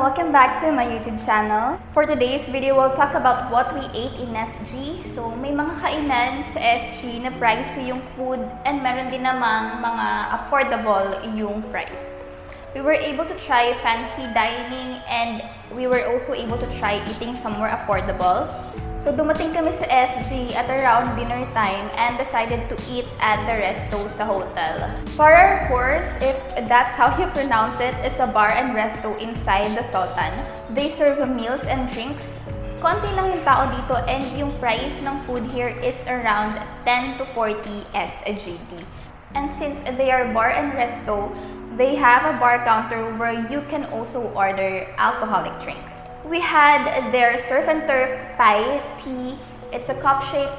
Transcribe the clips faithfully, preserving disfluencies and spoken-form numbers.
Welcome back to my YouTube channel. For today's video, we'll talk about what we ate in S G. So, may mga kainan sa S G na pricey yung food and meron din namang mga affordable yung price. We were able to try fancy dining and we were also able to try eating somewhere affordable. So, dumating kami sa S G at around dinner time and decided to eat at the resto sa hotel. For our course, if that's how you pronounce it, is a bar and resto inside the Sultan. They serve meals and drinks. Konti lang yung tao dito and yung price ng food here is around ten to forty S G D. And since they are bar and resto, they have a bar counter where you can also order alcoholic drinks. We had their surf and turf pie tea. It's a cup-shaped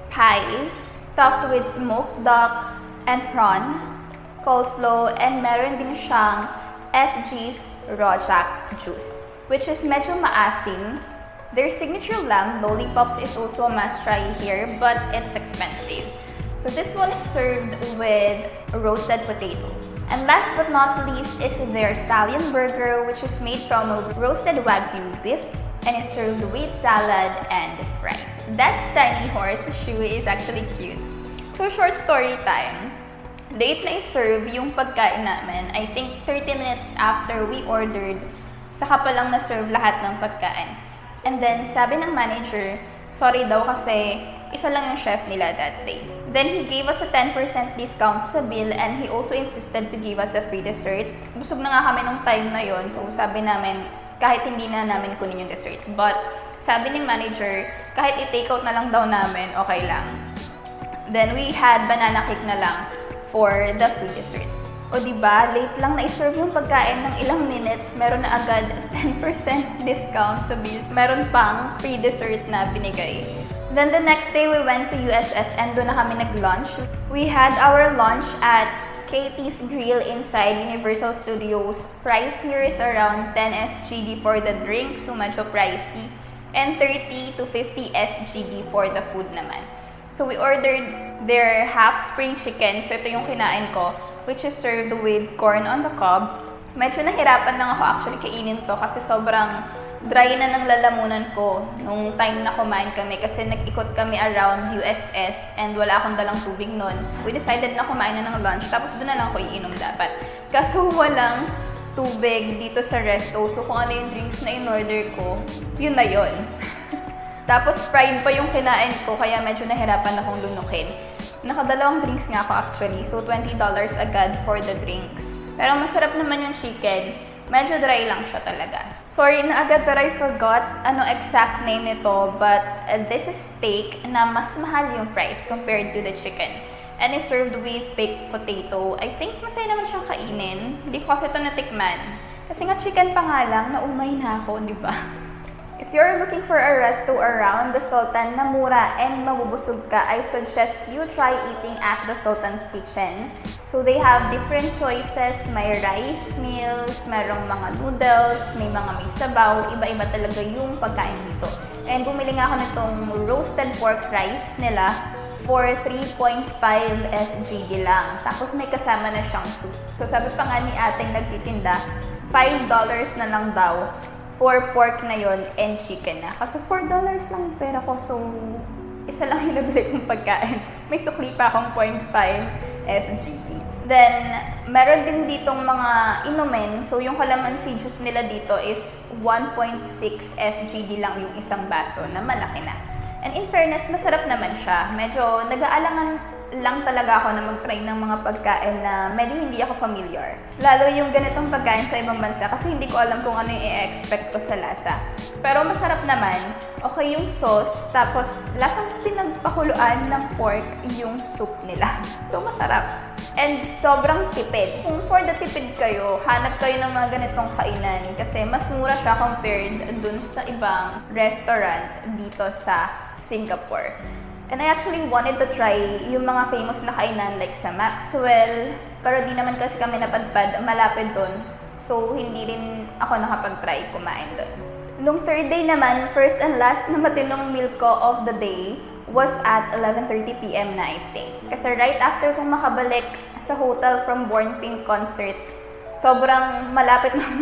pie stuffed with smoked duck and prawn, coleslaw, and meron din siyang S G's rojak juice, which is medyo maasim. Their signature lamb lollipops is also a must-try here, but it's expensive. So this one is served with roasted potatoes. And last but not least is their stallion burger, which is made from roasted wagyu beef and is served with salad and fries. That tiny horse shoe is actually cute. So short story time. Late na i-serve yung pagkain namin. I think thirty minutes after we ordered, saka pa lang na-serve lahat ng pagkain. And then sabi ng manager, sorry daw kasi isa lang yung chef nila that day. Then he gave us a ten percent discount sa bill and he also insisted to give us a free dessert. Busog na nga kami nung time na yon, so sabi namin kahit hindi na namin kunin yung dessert. But sabi ng manager, kahit i-take out na lang daw namin, okay lang. Then we had banana cake na lang for the free dessert. O diba, late lang na-serve yung pagkain ng ilang minutes, meron na agad ten percent discount sa bill. Meron pang free dessert na binigay. Then the next day, we went to U S S and doon na kami nag-lunch. We had our lunch at Katie's Grill inside Universal Studios. Price here is around ten S G D for the drinks, so medyo pricey. And thirty to fifty S G D for the food naman. So we ordered their half spring chicken. So ito yung kinain ko, which is served with corn on the cob. Medyo nahirapan lang ako actually kainin to kasi sobrang dry na ng lalamunan ko nung time na kumain kami kasi nag-ikot kami around U S S and wala akong dalang tubig nun. We decided na kumain na ng lunch tapos doon na lang ako iinom dapat. Kaso walang tubig dito sa resto, so kung ano yung drinks na in-order ko, yun na yun. Tapos fried pa yung kinain ko kaya medyo nahirapan akong lunukin. Nakadalawang drinks nga ako actually, so twenty dollars agad for the drinks. Pero masarap naman yung chicken. Medyo dry lang siya talaga. Sorry na agad pero I forgot ano exact name nito, but uh, this is steak na mas mahal yung price compared to the chicken. And it's served with baked potato. I think masaya naman siyang kainin. Hindi ko kasi ito natikman. Kasi nga chicken pa nga lang, naumay na ako, di ba? If you're looking for a resto around the Sultan na mura and mabubusog ka, I suggest you try eating at the Sultan's Kitchen. So they have different choices. May rice meals, mayroong mga noodles, may mga may sabaw. Iba-iba talaga yung pagkain dito. And bumili nga ako nitong roasted pork rice nila for three point five S G D lang. Tapos may kasama na siyang soup. So sabi pa nga ni ating nagtitinda, five dollars na lang daw for pork na yon and chicken na. Kaso four dollars lang yung pera ko, so isa lang yung nabili kong pagkain. May sukli pa akong zero point five S G D. Then, meron din ditong mga inumin. So, yung calamansi juice nila dito is one point six S G D lang yung isang baso na malaki na. And in fairness, masarap naman siya. Medyo nag-aalangan lang talaga ako na mag-try ng mga pagkain na medyo hindi ako familiar. Lalo yung ganitong pagkain sa ibang bansa kasi hindi ko alam kung ano yung i-expect ko sa lasa. Pero masarap naman. Okay yung sauce, tapos lasang pinagpakuluan ng pork yung soup nila. So masarap. And sobrang tipid. Kung for the tipid kayo, hanap kayo ng mga ganitong kainan kasi mas mura siya compared dun sa ibang restaurant dito sa Singapore. And I actually wanted to try yung mga famous na kainan like sa Maxwell. Pero di naman kasi kami napadpad malapit dun. So, hindi rin ako nakapag-try kumain dun. Nung third day naman, first and last na matinong meal ko of the day was at eleven thirty p m na I think. Kasi right after kong makabalik sa hotel from Born Pink concert, sobrang malapit ng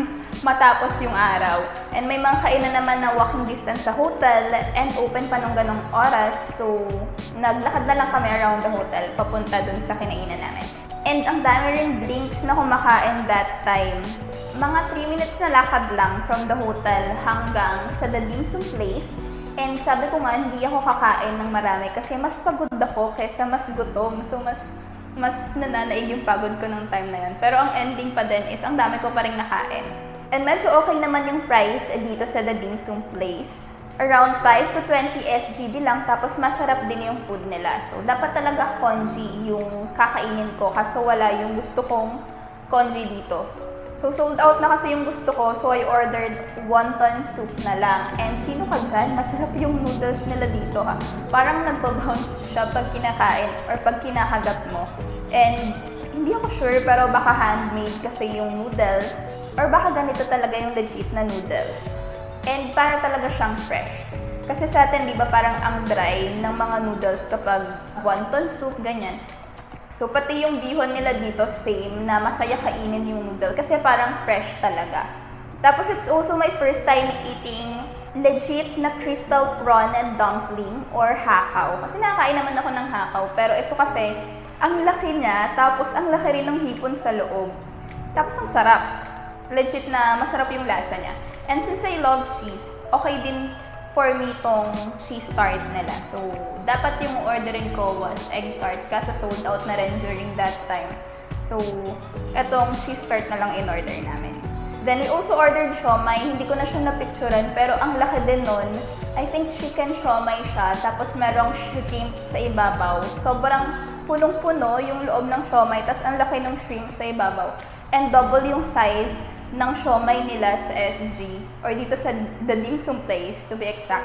matapos yung araw. And may mga kainan naman na walking distance sa hotel and open pa nung ganong oras. So, naglakad na lang kami around the hotel papunta dun sa kinainan namin. And ang dami rin drinks na kumakain that time. Mga three minutes na lakad lang from the hotel hanggang sa the dim sum place. And sabi ko nga, hindi ako kakain ng marami kasi mas pagod ako kaysa mas gutom. So, mas mas nananaig yung pagod ko ng time na yun. Pero ang ending pa din is ang dami ko pa rin nakain. And medyo okay naman yung price dito sa the dim sum place. Around five to twenty S G D lang, tapos masarap din yung food nila. So, dapat talaga congee yung kakainin ko kaso wala yung gusto kong congee dito. So, sold out na kasi yung gusto ko, so I ordered wonton soup na lang. And sino ka dyan? Masarap yung noodles nila dito ha. Parang nagpa-bounce siya pag kinakain or pag kinakagat mo. And hindi ako sure, pero baka handmade kasi yung noodles. Or baka ganito talaga yung legit na noodles. And para talaga siyang fresh. Kasi sa atin, di ba parang ang dry ng mga noodles kapag wonton soup, ganyan. So, pati yung bihon nila dito, same, na masaya kainin yung noodle kasi parang fresh talaga. Tapos, it's also my first time eating legit na crystal prawn and dumpling or hakaw. Kasi nakakain naman ako ng hakaw, pero ito kasi, ang laki niya, tapos ang laki rin ng hipon sa loob. Tapos, ang sarap. Legit na masarap yung lasa niya. And since I love cheese, okay din for me tong cheese tart nila. So, dapat yung orderin ko was egg tart kasi sold out na rin during that time. So, etong cheese tart na lang in-order namin. Then, we also ordered siomai. Hindi ko na siya napicturan, pero ang laki din nun. I think chicken siomai siya, tapos merong shrimp sa ibabaw. Sobrang punong-puno yung loob ng siomai, tapos ang laki ng shrimp sa ibabaw. And double yung size ng siomai nila sa S G or dito sa the dim sum place to be exact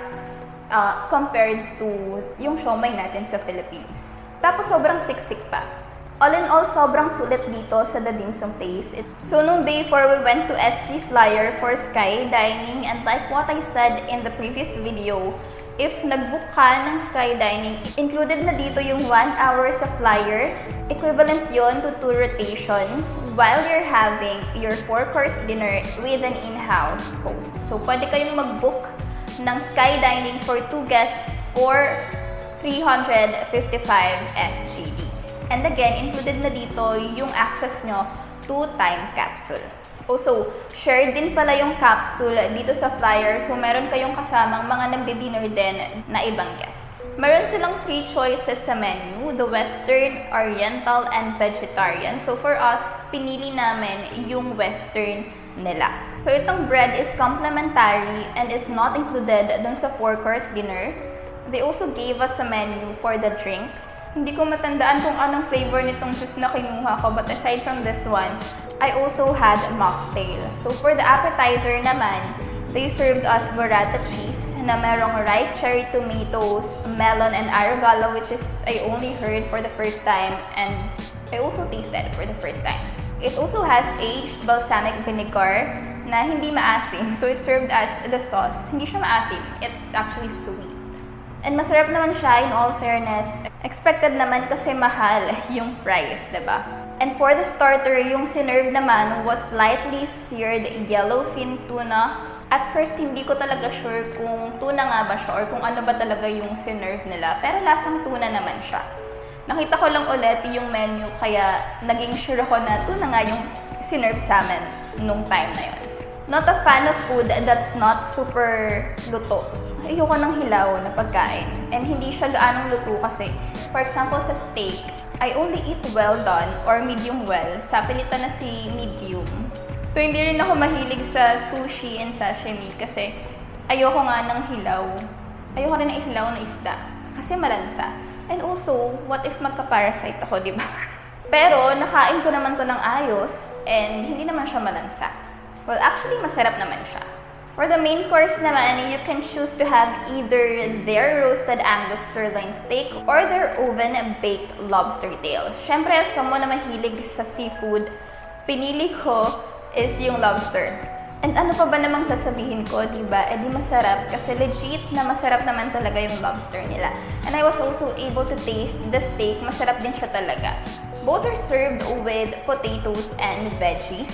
uh, compared to yung siomai natin sa Philippines. Tapos sobrang siksik pa. All in all, sobrang sulit dito sa the dim sum place. So nung day four, we went to S G Flyer for sky dining, and like what I said in the previous video, if nag-book ka ng sky dining, included na dito yung one hour sa flyer. Equivalent yon to two rotations while you're having your four-course dinner with an in-house host. So, pwede kayong mag-book ng sky dining for two guests for three hundred fifty-five S G D. And again, included na dito yung access nyo to time capsule. Also, shared din pala yung capsule dito sa flyer, so meron kayong kasamang mga nagdi-dinner din na ibang guests. Meron silang three choices sa menu, the Western, Oriental, and Vegetarian. So for us, pinili namin yung Western nila. So itong bread is complimentary and is not included dun sa four-course dinner. They also gave us a menu for the drinks. Hindi ko matandaan kung anong flavor nitong juice na kinuha ko, but aside from this one, I also had mocktail. So for the appetizer naman, they served us burrata cheese na merong ripe cherry tomatoes, melon, and arugula, which is I only heard for the first time and I also tasted for the first time. It also has aged balsamic vinegar na hindi maasim. So it served as the sauce. Hindi siya maasim. It's actually sweet. And masarap naman siya, in all fairness. Expected naman kasi mahal yung price, diba? And for the starter, yung sinerve naman was lightly seared yellowfin tuna. At first, hindi ko talaga sure kung tuna nga ba siya or kung ano ba talaga yung sinerve nila. Pero lasang tuna naman siya. Nakita ko lang ulit yung menu, kaya naging sure ako na tuna nga yung sinerve sa amin nung time na yun. Not a fan of food that's not super luto. Ayoko ng hilaw na pagkain. And hindi siya gaanong luto kasi, for example, sa steak, I only eat well done or medium well. Sa pilitan na si medium. So, hindi rin ako mahilig sa sushi and sashimi kasi ayoko nga ng hilaw. Ayoko rin ng hilaw na isda kasi malansa. And also, what if magka-parasite ako, di ba? Pero, nakain ko naman to ng ayos and hindi naman siya malansa. Well, actually, masarap naman siya. For the main course naman, you can choose to have either their roasted Angus sirloin steak or their oven-baked lobster tail. Siyempre, as someone na mahilig sa seafood, pinili ko is yung lobster. And ano pa ba namang sasabihin ko, diba? Eh di masarap kasi legit na masarap naman talaga yung lobster nila. And I was also able to taste the steak. Masarap din siya talaga. Both are served with potatoes and veggies.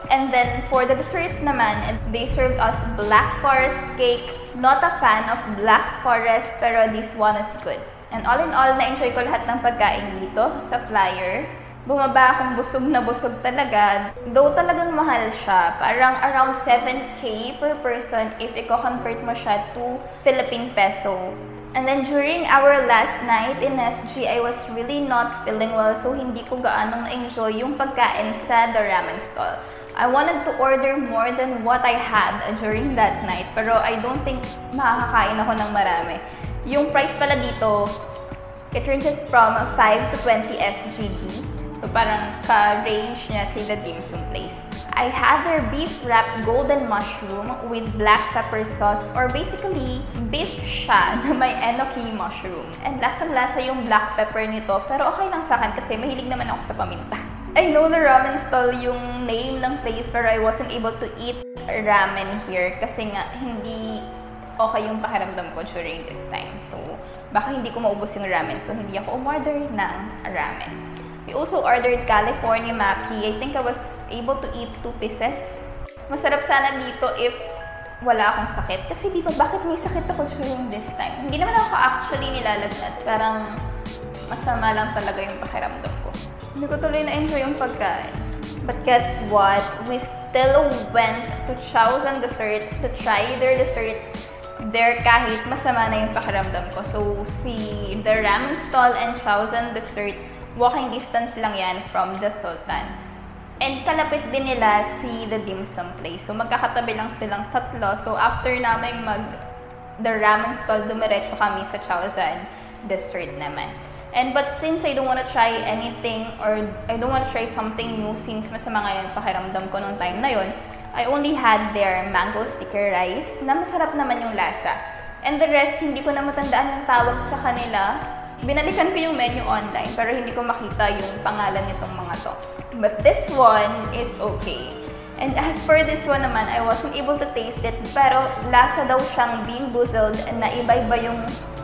And then for the dessert naman, they served us black forest cake. Not a fan of black forest, pero this one is good. And all in all, na-enjoy ko lahat ng pagkain dito sa flyer. Bumaba akong busog na busog talaga. Though talagang mahal siya, parang around seven K per person if i-convert mo siya to Philippine peso. And then during our last night in S G, I was really not feeling well, so hindi ko gaanong na-enjoy yung pagkain sa the ramen stall. I wanted to order more than what I had during that night, pero I don't think makakakain ako ng marami. Yung price pala dito, it ranges from five to twenty S G D. So parang ka-range niya si the dim sum place. I had their beef wrapped golden mushroom with black pepper sauce, or basically beef siya na may enoki mushroom. And lasang-lasa yung black pepper nito, pero okay lang sa akin kasi mahilig naman ako sa paminta. I know the ramen stall yung name ng place, pero I wasn't able to eat ramen here kasi nga hindi okay yung pakiramdam ko during this time. So baka hindi ko maubos yung ramen, so hindi ako umorder ng ramen. We also ordered California Maki. I think I was able to eat two pieces. Masarap sana dito if wala akong sakit. Kasi di ba, bakit may sakit ako during this time? Hindi naman ako actually nilalagnat. Parang masama lang talaga yung pakiramdam ko. Hindi ko tuloy na-enjoy yung pagkain. But guess what? We still went to Chow's and Dessert to try their desserts there kahit masama na yung pakiramdam ko. So, si the ramen stall and Chow's and Dessert, walking distance lang yan from the Sultan. And kalapit din nila si the dim sum place. So magkakatabi lang silang tatlo. So after namin mag the ramen stall, dumiretso kami sa Chow's Dessert naman. And but since I don't want to try anything or I don't want to try something new since masama ngayon pakiramdam ko nung time na yon, I only had their mango sticker rice na masarap naman yung lasa. And the rest, hindi ko na matandaan yung tawag sa kanila. Binalikan ko yung menu online pero hindi ko makita yung pangalan nitong mga to. But this one is okay. And as for this one naman, I wasn't able to taste it pero lasa daw siyang bean boozled na iba-iba yung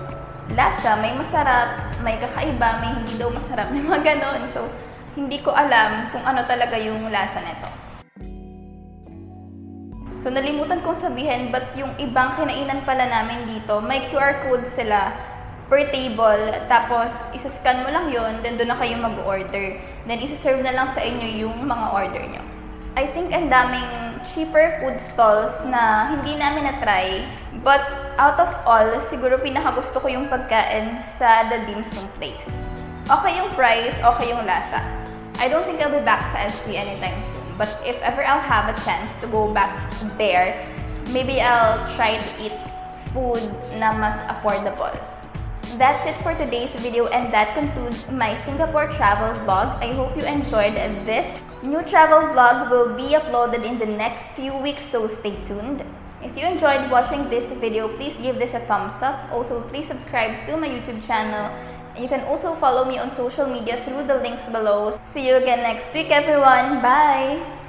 lasa. May masarap, may kakaiba, may hindi daw masarap na mga ganon. So, hindi ko alam kung ano talaga yung lasa nito. So, nalimutan kong sabihin, but yung ibang kinainan pala namin dito, may Q R code sila per table, tapos isa-scan mo lang yon, then doon na kayo mag-order. Then isa-serve na lang sa inyo yung mga order nyo. I think ang daming cheaper food stalls na hindi namin na-try, but out of all, siguro pinakagusto ko yung pagkain sa the dim sum place. Okay yung price, okay yung lasa. I don't think I'll be back sa S G anytime soon, but if ever I'll have a chance to go back there, maybe I'll try to eat food na mas affordable. That's it for today's video, and that concludes my Singapore travel vlog. I hope you enjoyed this. New travel vlog will be uploaded in the next few weeks, so stay tuned. If you enjoyed watching this video, please give this a thumbs up. Also, please subscribe to my YouTube channel. You can also follow me on social media through the links below. See you again next week, everyone. Bye!